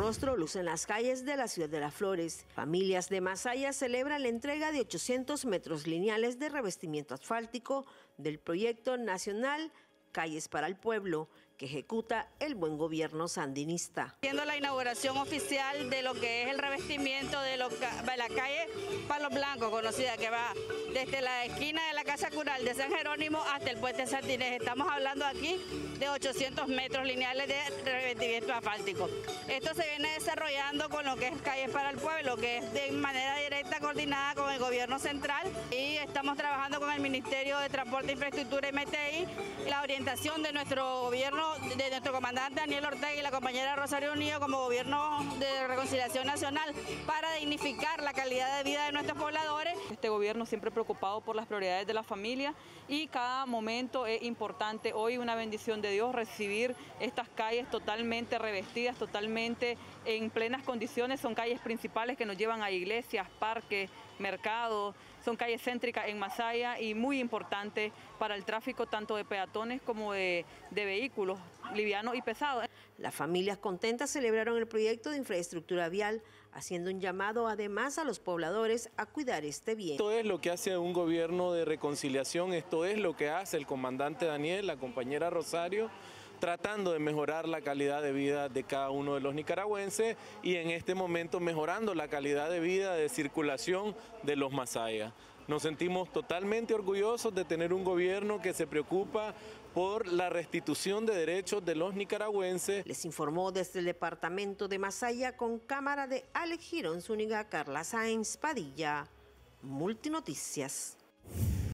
rostro luce en las calles de la ciudad de Las Flores. Familias de Masaya celebran la entrega de 800 metros lineales de revestimiento asfáltico del proyecto nacional Calles para el Pueblo, que ejecuta el buen gobierno sandinista. Haciendo la inauguración oficial de lo que es el revestimiento de la calle Palos Blancos, conocida, que va desde la esquina de la Casa Cural de San Jerónimo hasta el puente Sandinés. Estamos hablando aquí de 800 metros lineales de revestimiento asfáltico. Esto se viene desarrollando con lo que es Calles para el Pueblo, que es de manera directa coordinada con el gobierno central, y estamos trabajando con el Ministerio de Transporte, Infraestructura y MTI, la orientación de nuestro gobierno, de nuestro comandante Daniel Ortega y la compañera Rosario Unido como gobierno de reconciliación nacional, para dignificar la calidad de vida de nuestros pobladores. Este gobierno siempre preocupado por las prioridades de la familia, y cada momento es importante. Hoy una bendición de Dios recibir estas calles totalmente revestidas, totalmente en plenas condiciones. Son calles principales que nos llevan a iglesias, parques, mercados. Son calles céntricas en Masaya y muy importantes para el tráfico tanto de peatones como de vehículos livianos y pesados. Las familias contentas celebraron el proyecto de infraestructura vial, haciendo un llamado además a los pobladores a cuidar este bien. Esto es lo que hace un gobierno de reconciliación, esto es lo que hace el comandante Daniel, la compañera Rosario, tratando de mejorar la calidad de vida de cada uno de los nicaragüenses y en este momento mejorando la calidad de vida de circulación de los masayas. Nos sentimos totalmente orgullosos de tener un gobierno que se preocupa por la restitución de derechos de los nicaragüenses. Les informó desde el departamento de Masaya con cámara de Alex Girón Zúñiga, Carla Sáenz Padilla, Multinoticias.